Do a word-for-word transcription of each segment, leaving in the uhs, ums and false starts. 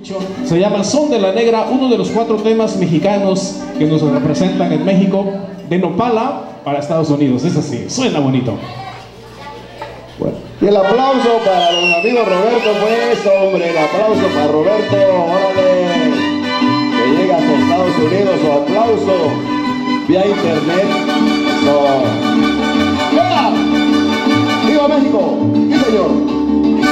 Se llama Son de la Negra, uno de los cuatro temas mexicanos que nos representan en México, de Nopala para Estados Unidos. Es así, suena bonito. Bueno, y el aplauso para don amigo Roberto, pues, hombre, el aplauso para Roberto, órale, que llega hasta Estados Unidos, su aplauso vía internet. So, ¡viva! ¡Viva México! ¡Sí, señor!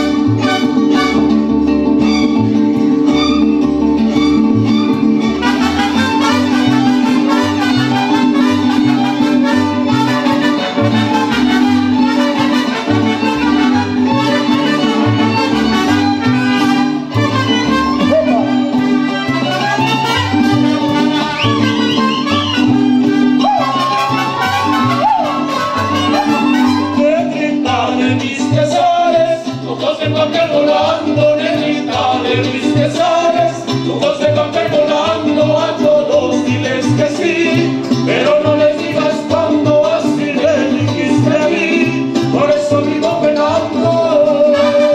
Volando, negrita de mis pesares, lujos de papel volando, a todos diles que sí, pero no les digas cuando así me dijiste a mí, por eso vivo penando.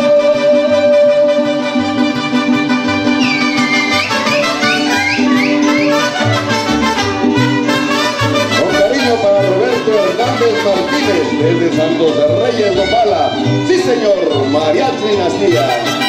Con cariño para Roberto Hernández Martínez, desde Santos de Reyes, Nopala. Sí, señor, Mariachi Dinastía.